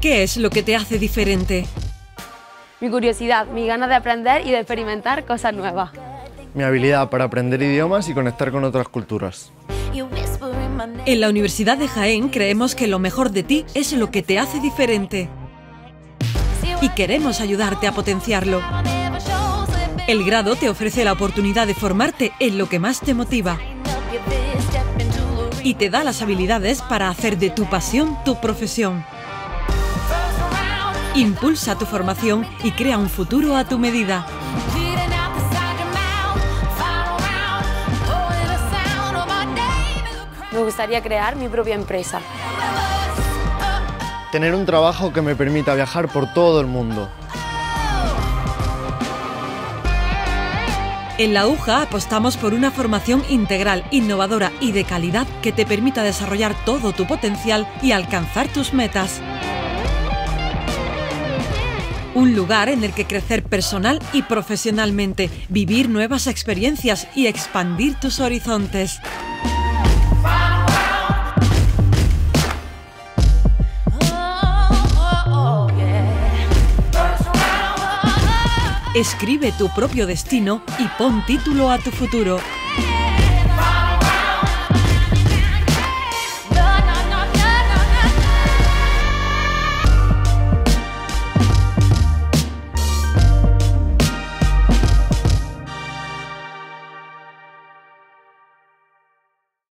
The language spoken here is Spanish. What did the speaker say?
¿Qué es lo que te hace diferente? Mi curiosidad, mi ganas de aprender y de experimentar cosas nuevas. Mi habilidad para aprender idiomas y conectar con otras culturas. En la Universidad de Jaén creemos que lo mejor de ti es lo que te hace diferente. Y queremos ayudarte a potenciarlo. El grado te ofrece la oportunidad de formarte en lo que más te motiva. Y te da las habilidades para hacer de tu pasión tu profesión. Impulsa tu formación y crea un futuro a tu medida. Me gustaría crear mi propia empresa. Tener un trabajo que me permita viajar por todo el mundo. En la UJA apostamos por una formación integral, innovadora y de calidad que te permita desarrollar todo tu potencial y alcanzar tus metas. Un lugar en el que crecer personal y profesionalmente, vivir nuevas experiencias y expandir tus horizontes. Escribe tu propio destino y pon título a tu futuro.